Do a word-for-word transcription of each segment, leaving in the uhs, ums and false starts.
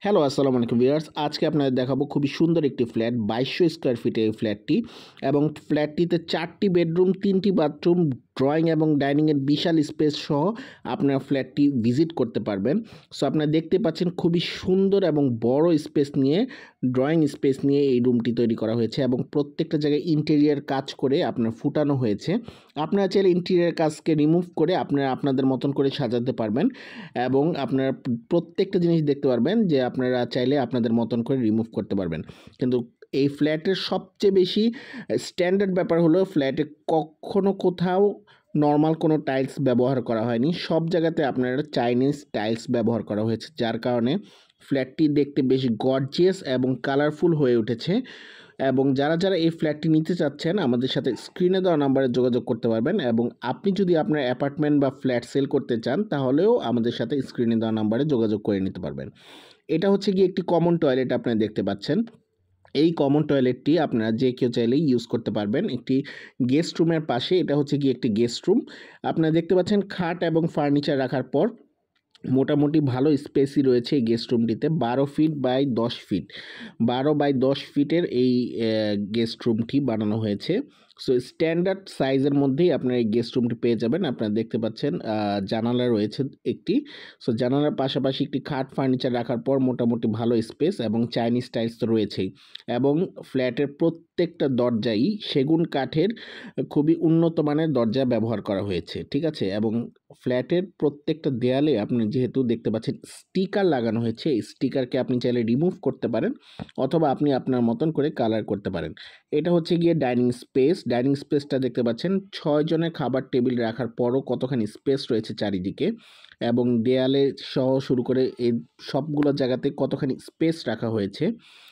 Hello, আসসালামু আলাইকুম viewers. আজকে আপনাদের দেখাবো খুবই সুন্দর একটি ফ্ল্যাট, বাইশশো স্কোয়ার ফিটের এই ফ্ল্যাটটি এবং ফ্ল্যাটটিতে চারটি বেডরুম, তিনটি বাথরুম, ড্রয়িং এবং ডাইনিংয়ের বিশাল স্পেস সহ আপনারা ফ্ল্যাটটি ভিজিট করতে পারবেন। সো আপনারা দেখতে পাচ্ছেন খুবই সুন্দর এবং বড় স্পেস নিয়ে, ড্রয়িং স্পেস নিয়ে এই রুমটি তৈরি করা হয়েছে এবং প্রত্যেকটা জায়গায় ইন্টেরিয়ার কাজ করে আপনার ফুটানো হয়েছে। আপনারা চাইলে ইন্টেরিয়ার কাজকে রিমুভ করে আপনারা আপনাদের মতন করে সাজাতে পারবেন এবং আপনারা প্রত্যেকটা জিনিস দেখতে পারবেন যে আপনারা চাইলে আপনাদের মতন করে রিমুভ করতে পারবেন। কিন্তু এই ফ্ল্যাটের সবচেয়ে বেশি স্ট্যান্ডার্ড ব্যাপার হলো ফ্ল্যাটে কখনো কোথাও নর্মাল কোনো টাইলস ব্যবহার করা হয়নি। সব জায়গাতে আপনার চাইনিজ টাইলস ব্যবহার করা হয়েছে, যার কারণে ফ্ল্যাটটি দেখতে বেশ গর্জিয়াস এবং কালারফুল হয়ে উঠেছে। এবং যারা যারা এই ফ্ল্যাটটি নিতে চাচ্ছেন আমাদের সাথে স্ক্রিনে দেওয়া নাম্বারে যোগাযোগ করতে পারবেন এবং আপনি যদি আপনার অ্যাপার্টমেন্ট বা ফ্ল্যাট সেল করতে চান তাহলেও আমাদের সাথে স্ক্রিনে দেওয়া নাম্বারে যোগাযোগ করে নিতে পারবেন। এটা হচ্ছে গিয়ে একটি কমন টয়লেট আপনারা দেখতে পাচ্ছেন। এই কমন টয়লেটটি আপনারা যে কেউ চাইলেই ইউজ করতে পারবেন। একটি গেস্ট রুমের পাশে এটা হচ্ছে গিয়ে একটি গেস্ট রুম। আপনারা দেখতে পাচ্ছেন খাট এবং ফার্নিচার রাখার পর মোটামুটি ভালো স্পেসই রয়েছে এই গেস্ট রুমটিতে। বারো ফিট বাই দশ ফিট বারো বাই দশ ফিটের এই গেস্ট রুমটি বানানো হয়েছে। সো স্ট্যান্ডার্ড সাইজের মধ্যেই আপনার এই গেস্ট রুমটি পেয়ে যাবেন। আপনারা দেখতে পাচ্ছেন জানালা রয়েছে একটি। সো জানালার পাশাপাশি একটি খাট ফার্নিচার রাখার পর মোটামুটি ভালো স্পেস এবং চাইনিজ টাইলস তো রয়েছেই এবং ফ্ল্যাটের প্রত্যেকটা দরজাই সেগুন কাঠের খুবই উন্নত মানের দরজা ব্যবহার করা হয়েছে, ঠিক আছে। এবং ফ্ল্যাটের প্রত্যেকটা দেয়ালে আপনি যেহেতু দেখতে পাচ্ছেন স্টিকার লাগানো হয়েছে, এই স্টিকারকে আপনি চাইলে রিমুভ করতে পারেন অথবা আপনি আপনার মতন করে কালার করতে পারেন। এটা হচ্ছে গিয়ে ডাইনিং স্পেস। ডাইনিং স্পেসটা দেখতে পাচ্ছেন ছয় জনের খাবার টেবিল রাখার পরও কতখানি স্পেস রয়েছে চারিদিকে এবং দেয়ালে সহ শুরু করে এই সবগুলো জায়গাতে কতখানি স্পেস রাখা হয়েছে।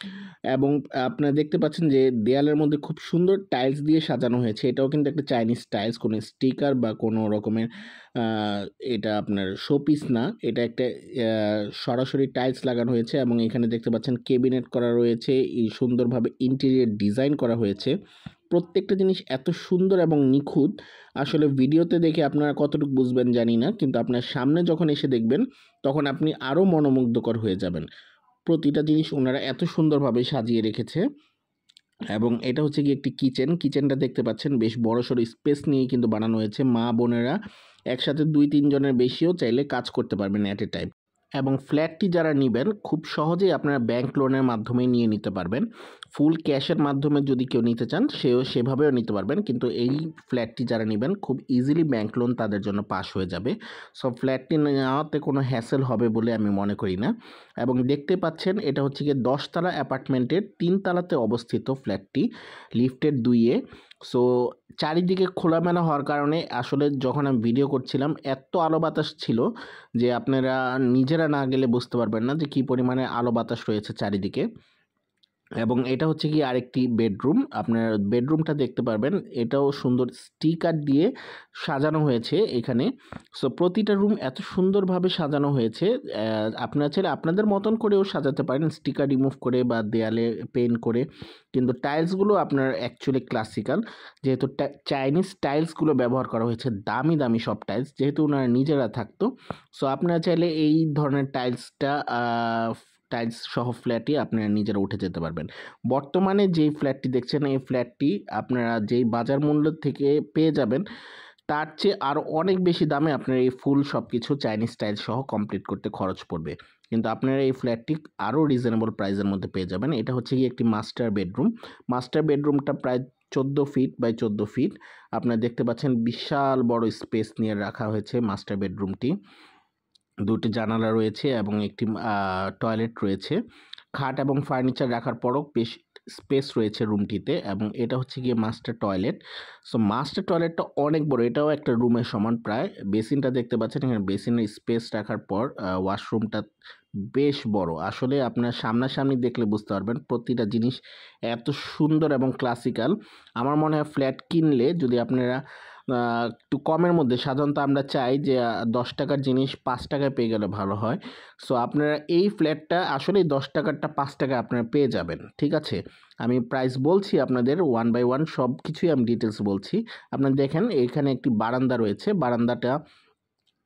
এবং আপনারা দেখতে পাচ্ছেন যে দেয়ালের মধ্যে খুব সুন্দর টাইলস দিয়ে সাজানো হয়েছে। এটাও কিন্তু একটা চাইনিজ টাইলস, কোনো স্টিকার বা কোনো রকমের এটা আপনার শোপিস না, এটা একটা সরাসরি টাইলস লাগানো হয়েছে এবং এখানে দেখতে পাচ্ছেন কেবিনেট করা রয়েছে, এই সুন্দরভাবে ইন্টেরিয়র ডিজাইন করা হয়েছে। প্রত্যেকটা জিনিস এত সুন্দর এবং নিখুঁত, আসলে ভিডিওতে দেখে আপনারা কতটুকু বুঝবেন জানি না, কিন্তু আপনার সামনে যখন এসে দেখবেন তখন আপনি আরও মনোমুগ্ধকর হয়ে যাবেন। প্রতিটা জিনিস ওনারা এত সুন্দরভাবে সাজিয়ে রেখেছে। এবং এটা হচ্ছে কি একটি কিচেন। কিচেনটা দেখতে পাচ্ছেন বেশ বড়সড় স্পেস নিয়েই কিন্তু বানানো হয়েছে। মা বোনেরা একসাথে দুই তিন জনের বেশিও চাইলে কাজ করতে পারবেন অ্যাট এ টাইম। এবং ফ্ল্যাটটি যারা নেবেন খুব সহজেই আপনারা ব্যাংক লোনের মাধ্যমে নিয়ে নিতে পারবেন। ফুল ক্যাশের মাধ্যমে যদি কেউ নিতে চান সেও সেভাবেও নিতে পারবেন, কিন্তু এই ফ্ল্যাটটি যারা নেবেন খুব ইজিলি ব্যাংক লোন তাদের জন্য পাস হয়ে যাবে। সো ফ্ল্যাটটি নেওয়াতে কোনো হ্যাসেল হবে বলে আমি মনে করি না। এবং দেখতে পাচ্ছেন এটা হচ্ছে গিয়ে দশতলা অ্যাপার্টমেন্টের তিন তালাতে অবস্থিত ফ্ল্যাটটি, লিফটের দুইয়ে। সো চারিদিকে খোলামেলা হওয়ার কারণে আসলে যখন আমি ভিডিও করছিলাম এত আলো বাতাস ছিল যে আপনারা নিজেরা না গেলে বুঝতে পারবেন না যে কী পরিমাণে আলো বাতাস রয়েছে চারিদিকে। এবং এটা হচ্ছে কি আরেকটি বেডরুম, আপনার বেডরুমটা দেখতে পারবেন, এটাও সুন্দর স্টিকার দিয়ে সাজানো হয়েছে এখানে। সো প্রতিটা রুম এত সুন্দরভাবে সাজানো হয়েছে, আপনারা চাইলে আপনাদের মতন করেও সাজাতে পারেন স্টিকার রিমুভ করে বা দেয়ালে পেন্ট করে, কিন্তু টাইলসগুলো আপনার অ্যাকচুয়ালি ক্লাসিক্যাল, যেহেতু চাইনিজ টাইলসগুলো ব্যবহার করা হয়েছে, দামি দামি সব টাইলস, যেহেতু ওনারা নিজেরা থাকতো। সো আপনারা চাইলে এই ধরনের টাইলসটা টাইলস সহ ফ্ল্যাটই আপনারা নিজেরা উঠে যেতে পারবেন। বর্তমানে যেই ফ্ল্যাটটি দেখছেন এই ফ্ল্যাটটি আপনারা যেই বাজার মূল্য থেকে পেয়ে যাবেন তার চেয়ে আরও অনেক বেশি দামে আপনার এই ফুল সব কিছু চাইনিজ টাইল সহ কমপ্লিট করতে খরচ পড়বে, কিন্তু আপনারা এই ফ্ল্যাটটি আরও রিজনেবল প্রাইসের মধ্যে পেয়ে যাবেন। এটা হচ্ছে কি একটি মাস্টার বেডরুম। মাস্টার বেডরুমটা প্রায় চোদ্দো ফিট বাই চোদ্দো ফিট। আপনারা দেখতে পাচ্ছেন বিশাল বড় স্পেস নিয়ে রাখা হয়েছে মাস্টার বেডরুমটি। দুটি জানালা রয়েছে এবং একটি টয়লেট রয়েছে। খাট এবং ফার্নিচার রাখার পরও বেশ স্পেস রয়েছে রুমটিতে এবং এটা হচ্ছে গিয়ে মাস্টার টয়লেট। সো মাস্টার টয়লেটটা অনেক বড়, এটাও একটা রুমের সমান প্রায়। বেসিনটা দেখতে পাচ্ছেন, এখানে বেসিনের স্পেস রাখার পর ওয়াশরুমটা বেশ বড়। আসলে আপনার সামনাসামনি দেখলে বুঝতে পারবেন প্রতিটা জিনিস এত সুন্দর এবং ক্লাসিক্যাল। আমার মনে হয় ফ্ল্যাট কিনলে যদি আপনারা একটু কমের মধ্যে, সাধারণত আমরা চাই যে দশ টাকার জিনিস পাঁচ টাকায় পেয়ে গেলে ভালো হয়। সো আপনারা এই ফ্ল্যাটটা আসলেই দশ টাকারটা পাঁচ টাকায় আপনারা পেয়ে যাবেন, ঠিক আছে। আমি প্রাইস বলছি আপনাদের ওয়ান বাই ওয়ান, সব কিছুই আমি ডিটেলস বলছি। আপনারা দেখেন এখানে একটি বারান্দা রয়েছে, বারান্দাটা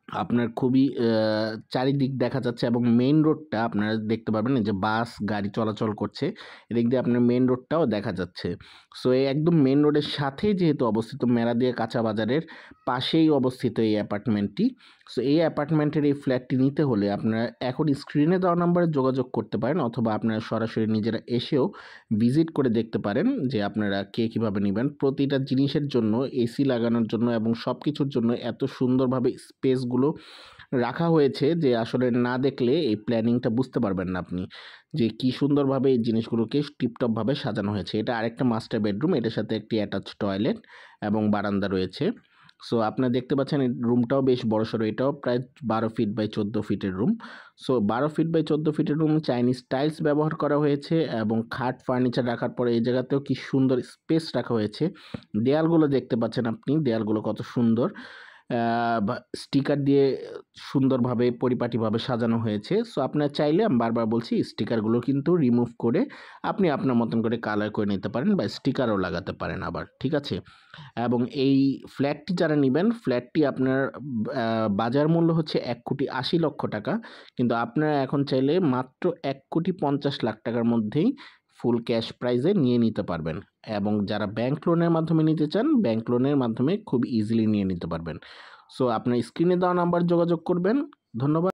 আপনার খুবই আ চারিদিক দেখা যাচ্ছে এবং মেইন রোডটা আপনারা দেখতে পারবেন এই যে বাস, গাড়ি চলাচল করছে। এদিক দিয়ে আপনার মেইন রোডটাও দেখা যাচ্ছে। সো এই একদম মেইন রোডের সাথেই যেহেতু অবস্থিত মেরাদিয়া কাঁচা বাজারের পাশেই অবস্থিত এই অ্যাপার্টমেন্টটি। সো এই অ্যাপার্টমেন্টের এই ফ্ল্যাটটি নিতে হলে আপনারা এখন স্ক্রিনে দেওয়া নাম্বারে যোগাযোগ করতে পারেন অথবা আপনারা সরাসরি নিজেরা এসেও ভিজিট করে দেখতে পারেন যে আপনারা কে কিভাবে নিবেন। প্রতিটা জিনিসের জন্য এসি লাগানোর জন্য এবং সবকিছুর জন্য এত সুন্দরভাবে স্পেসগুলো রাখা হয়েছে যে আসলে না দেখলে এই প্ল্যানিংটা বুঝতে পারবেন না আপনি। যে কি সুন্দরভাবে এই জিনিসগুলোকে টিপটপভাবে সাজানো হয়েছে। এটা আরেকটা মাস্টার বেডরুম। এটার সাথে একটি অ্যাটাচ টয়লেট এবং বারান্দা রয়েছে। সো আপনারা দেখতে পাচ্ছেন এই রুমটাও বেশ বড়সড়। এটাও প্রায় বারো ফিট বাই চৌদ্দ ফিটের রুম। সো বারো ফিট বাই চৌদ্দ ফিটের রুম চাইনিজ টাইলস ব্যবহার করা হয়েছে এবং খাট ফার্নিচার রাখার পরে এই জায়গাতেও কি সুন্দর স্পেস রাখা হয়েছে। দেয়ালগুলো দেখতে পাচ্ছেন আপনি, দেয়ালগুলো কত সুন্দর। আ বা স্টিকার দিয়ে সুন্দরভাবে পরিপাটিভাবে সাজানো হয়েছে। সো আপনারা চাইলে আমি বারবার বলছি স্টিকারগুলো কিন্তু রিমুভ করে আপনি আপনার মতন করে কালার করে নিতে পারেন বা স্টিকারও লাগাতে পারেন আবার। ঠিক আছে? এবং এই ফ্ল্যাটটি যারা নিবেন, ফ্ল্যাটটি আপনার আ বাজার মূল্য হচ্ছে এক কোটি আশি লক্ষ টাকা। কিন্তু আপনারা এখন চাইলে মাত্র এক কোটি পঞ্চাশ লাখ টাকার মধ্যেই ফুল ক্যাশ প্রাইজে নিয়ে নিতে পারবেন। এবং যারা ব্যাংক লোনের মাধ্যমে নিতে চান, ব্যাংক লোনের মাধ্যমে খুব ইজিলি নিয়ে নিতে পারবেন। সো আপনার স্ক্রিনে দেওয়া নাম্বারে যোগাযোগ করবেন। ধন্যবাদ।